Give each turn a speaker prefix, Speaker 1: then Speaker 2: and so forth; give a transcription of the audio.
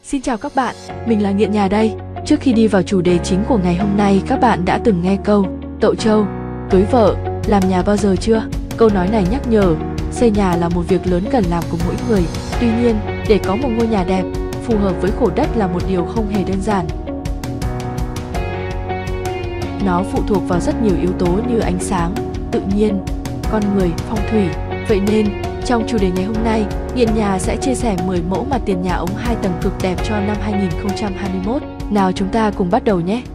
Speaker 1: Xin chào các bạn, mình là Nghiện Nhà đây. Trước khi đi vào chủ đề chính của ngày hôm nay, các bạn đã từng nghe câu tậu trâu, cưới vợ, làm nhà bao giờ chưa? Câu nói này nhắc nhở, xây nhà là một việc lớn cần làm của mỗi người. Tuy nhiên, để có một ngôi nhà đẹp, phù hợp với khổ đất là một điều không hề đơn giản. Nó phụ thuộc vào rất nhiều yếu tố như ánh sáng, tự nhiên, con người, phong thủy. Vậy nên, trong chủ đề ngày hôm nay, Nghiện Nhà sẽ chia sẻ 10 mẫu mặt tiền nhà ống 2 tầng cực đẹp cho năm 2021. Nào chúng ta cùng bắt đầu nhé!